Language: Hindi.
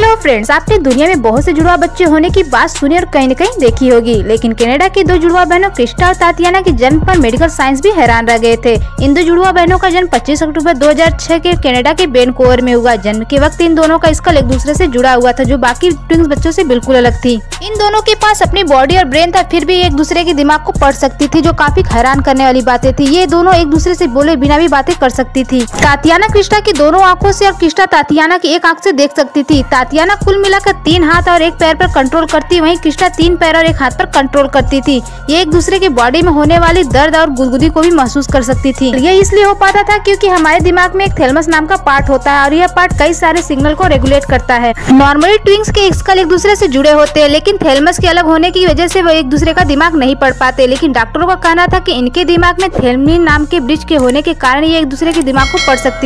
हेलो फ्रेंड्स, आपने दुनिया में बहुत से जुड़वा बच्चे होने की बात सुनी और कहीं न कहीं देखी होगी, लेकिन कनाडा की दो जुड़वा बहनों क्रिस्टा और तातियाना के जन्म पर मेडिकल साइंस भी हैरान रह गए थे। इन दो जुड़वा बहनों का जन्म 25 अक्टूबर 2006 के कनाडा के वैनकूवर में हुआ। जन्म के वक्त इन दोनों का स्कल एक दूसरे से जुड़ा हुआ था, जो बाकी ट्विंस बच्चों से बिल्कुल अलग थी। इन दोनों के पास अपनी बॉडी और ब्रेन था, फिर भी एक दूसरे के दिमाग को पढ़ सकती थी, जो काफी हैरान करने वाली बातें थी। ये दोनों एक दूसरे से बोले बिना भी बातें कर सकती थी। तातियाना क्रिस्टा की दोनों आंखों से और क्रिस्टा तातियाना की एक आंख से देख सकती थी। तातियाना कुल मिलाकर 3 हाथ और 1 पैर पर कंट्रोल करती, वहीं क्रिस्टा 3 पैर और 1 हाथ पर कंट्रोल करती थी। ये एक दूसरे के बॉडी में होने वाली दर्द और गुदगुदी को भी महसूस कर सकती थी। ये इसलिए हो पाता था क्योंकि हमारे दिमाग में एक थैलेमस नाम का पार्ट होता है और यह पार्ट कई सारे सिग्नल को रेगुलेट करता है। नॉर्मली ट्विंस के स्कल एक दूसरे से जुड़े होते हैं, लेकिन थैलेमस के अलग होने की वजह से वो एक दूसरे का दिमाग नहीं पढ़ पाते। लेकिन डॉक्टरों का कहना था कि इनके दिमाग में थैलेमिन नाम के ब्रिज के होने के कारण ये एक दूसरे के दिमाग को पढ़ सकती